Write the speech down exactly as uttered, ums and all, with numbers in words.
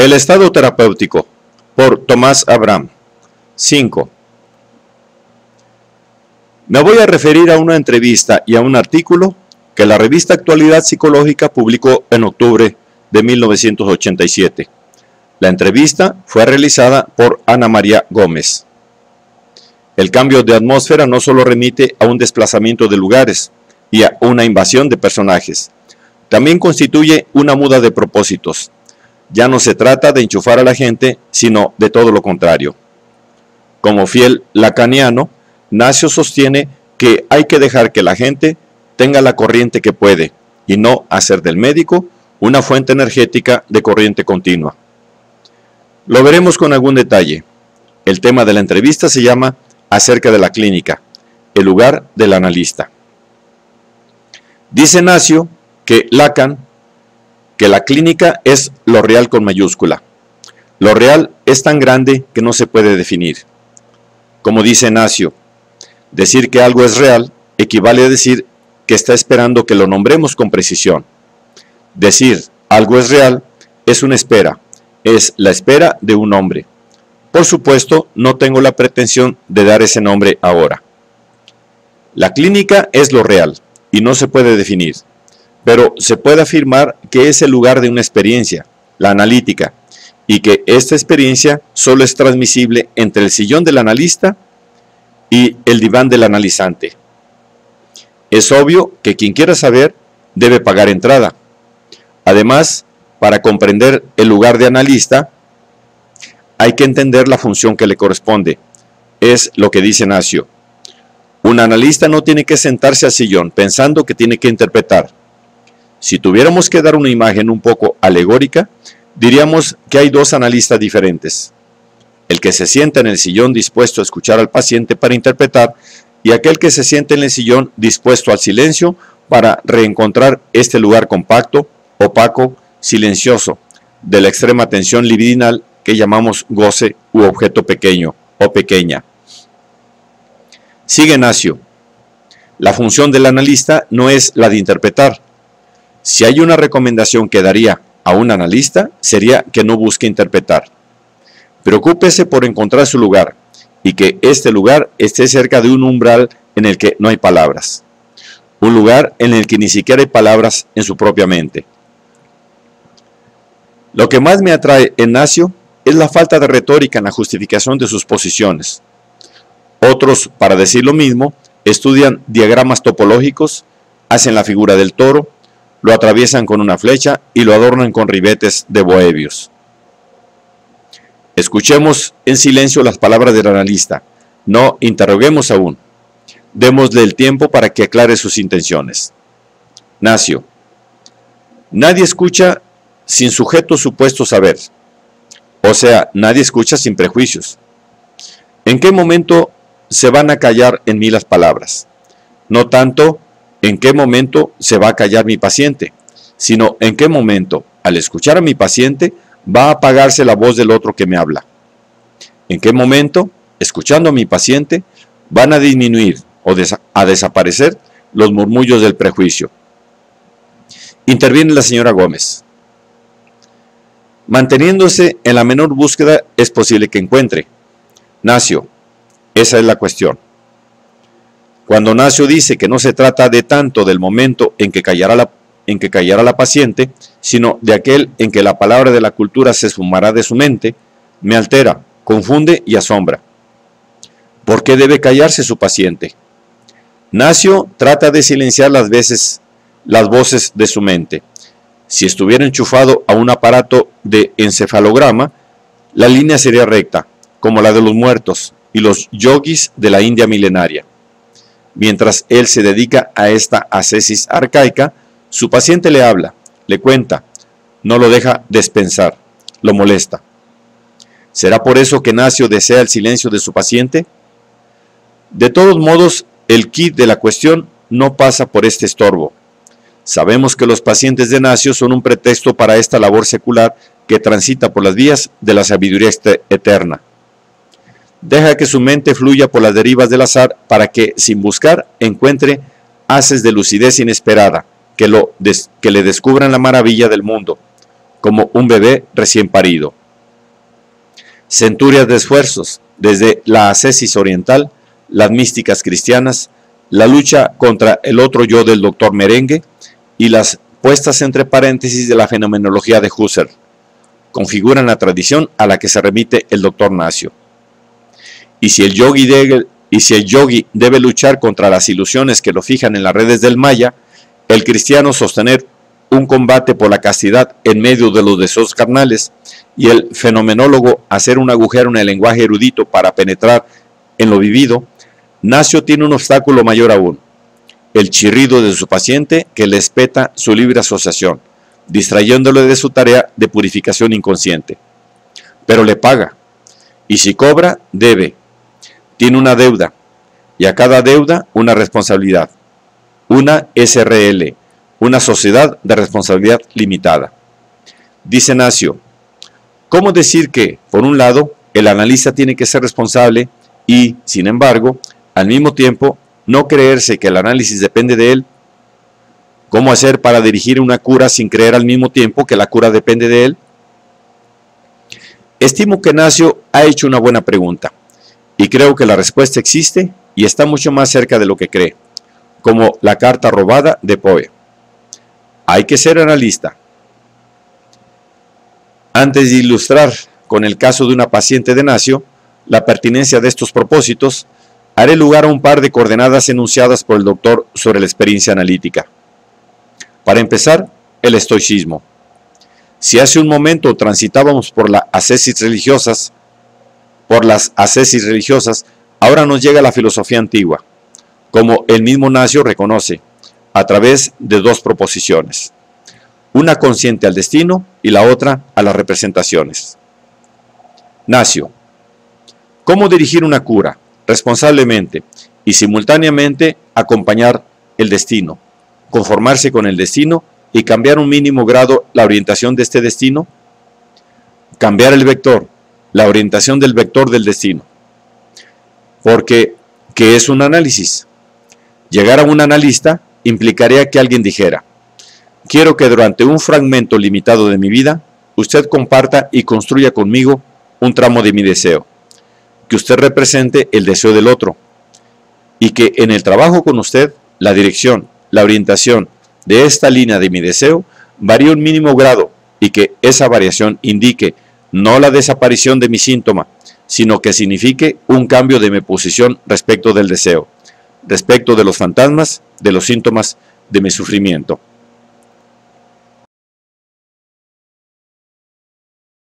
El estado terapéutico, por Tomás Abraham. cinco. Me voy a referir a una entrevista y a un artículo que la revista Actualidad Psicológica publicó en octubre de mil novecientos ochenta y siete. La entrevista fue realizada por Ana María Gómez. El cambio de atmósfera no solo remite a un desplazamiento de lugares y a una invasión de personajes, también constituye una muda de propósitos. Ya no se trata de enchufar a la gente, sino de todo lo contrario. Como fiel lacaniano, Nacio sostiene que hay que dejar que la gente tenga la corriente que puede y no hacer del médico una fuente energética de corriente continua. Lo veremos con algún detalle. El tema de la entrevista se llama Acerca de la clínica, el lugar del analista. Dice Nacio que Lacan, que la clínica es lo real con mayúscula. Lo real es tan grande que no se puede definir. Como dice Nacio, decir que algo es real equivale a decir que está esperando que lo nombremos con precisión. Decir algo es real es una espera, es la espera de un nombre. Por supuesto, no tengo la pretensión de dar ese nombre ahora. La clínica es lo real y no se puede definir, pero se puede afirmar que es el lugar de una experiencia, la analítica, y que esta experiencia solo es transmisible entre el sillón del analista y el diván del analizante. Es obvio que quien quiera saber debe pagar entrada. Además, para comprender el lugar de analista, hay que entender la función que le corresponde. Es lo que dice Nacio. Un analista no tiene que sentarse al sillón pensando que tiene que interpretar. Si tuviéramos que dar una imagen un poco alegórica, diríamos que hay dos analistas diferentes. El que se sienta en el sillón dispuesto a escuchar al paciente para interpretar y aquel que se sienta en el sillón dispuesto al silencio para reencontrar este lugar compacto, opaco, silencioso, de la extrema tensión libidinal que llamamos goce u objeto pequeño o pequeña. Sigue Nacio. La función del analista no es la de interpretar. Si hay una recomendación que daría a un analista, sería que no busque interpretar. Preocúpese por encontrar su lugar y que este lugar esté cerca de un umbral en el que no hay palabras. Un lugar en el que ni siquiera hay palabras en su propia mente. Lo que más me atrae en Nacio es la falta de retórica en la justificación de sus posiciones. Otros, para decir lo mismo, estudian diagramas topológicos, hacen la figura del toro, lo atraviesan con una flecha y lo adornan con ribetes de Boebius. Escuchemos en silencio las palabras del analista. No interroguemos aún. Démosle el tiempo para que aclare sus intenciones. Nacio. Nadie escucha sin sujeto supuesto saber. O sea, nadie escucha sin prejuicios. ¿En qué momento se van a callar en mí las palabras? No tanto en qué momento se va a callar mi paciente, sino en qué momento, al escuchar a mi paciente, va a apagarse la voz del otro que me habla. En qué momento, escuchando a mi paciente, van a disminuir o des- a desaparecer los murmullos del prejuicio. Interviene la señora Gómez. Manteniéndose en la menor búsqueda es posible que encuentre. Nacio, esa es la cuestión. Cuando Nacio dice que no se trata de tanto del momento en que callará la, en que callará la paciente, sino de aquel en que la palabra de la cultura se esfumará de su mente, me altera, confunde y asombra. ¿Por qué debe callarse su paciente? Nacio trata de silenciar las veces, las voces de su mente. Si estuviera enchufado a un aparato de encefalograma, la línea sería recta, como la de los muertos y los yogis de la India milenaria. Mientras él se dedica a esta ascesis arcaica, su paciente le habla, le cuenta, no lo deja despensar, lo molesta. ¿Será por eso que Nacio desea el silencio de su paciente? De todos modos, el quid de la cuestión no pasa por este estorbo. Sabemos que los pacientes de Nacio son un pretexto para esta labor secular que transita por las vías de la sabiduría eterna. Deja que su mente fluya por las derivas del azar para que, sin buscar, encuentre haces de lucidez inesperada, que, lo des, que le descubran la maravilla del mundo, como un bebé recién parido. Centurias de esfuerzos, desde la ascesis oriental, las místicas cristianas, la lucha contra el otro yo del doctor Merengue y las puestas entre paréntesis de la fenomenología de Husserl, configuran la tradición a la que se remite el doctor Nacio. Y si el yogi debe, y si el yogi debe luchar contra las ilusiones que lo fijan en las redes del Maya, el cristiano sostener un combate por la castidad en medio de los deseos carnales, y el fenomenólogo hacer un agujero en el lenguaje erudito para penetrar en lo vivido, Nacio tiene un obstáculo mayor aún: el chirrido de su paciente que le espeta su libre asociación, distrayéndole de su tarea de purificación inconsciente. Pero le paga, y si cobra, debe. Tiene una deuda, y a cada deuda una responsabilidad, una S R L, una sociedad de responsabilidad limitada. Dice Nacio: ¿cómo decir que, por un lado, el analista tiene que ser responsable y, sin embargo, al mismo tiempo, no creerse que el análisis depende de él? ¿Cómo hacer para dirigir una cura sin creer al mismo tiempo que la cura depende de él? Estimo que Nacio ha hecho una buena pregunta, y creo que la respuesta existe y está mucho más cerca de lo que cree, como la carta robada de Poe. Hay que ser analista. Antes de ilustrar con el caso de una paciente de Nacio la pertinencia de estos propósitos, haré lugar a un par de coordenadas enunciadas por el doctor sobre la experiencia analítica. Para empezar, el estoicismo. Si hace un momento transitábamos por las ascesis religiosas, por las ascesis religiosas, ahora nos llega la filosofía antigua, como el mismo Nacio reconoce, a través de dos proposiciones, una consciente al destino y la otra a las representaciones. Nacio: ¿cómo dirigir una cura responsablemente y simultáneamente acompañar el destino, conformarse con el destino y cambiar un mínimo grado la orientación de este destino? Cambiar el vector, la orientación del vector del destino. Porque, ¿qué es un análisis? Llegar a un analista implicaría que alguien dijera: quiero que durante un fragmento limitado de mi vida, usted comparta y construya conmigo un tramo de mi deseo, que usted represente el deseo del otro, y que en el trabajo con usted, la dirección, la orientación de esta línea de mi deseo varíe un mínimo grado, y que esa variación indique no la desaparición de mi síntoma, sino que signifique un cambio de mi posición respecto del deseo, respecto de los fantasmas, de los síntomas de mi sufrimiento.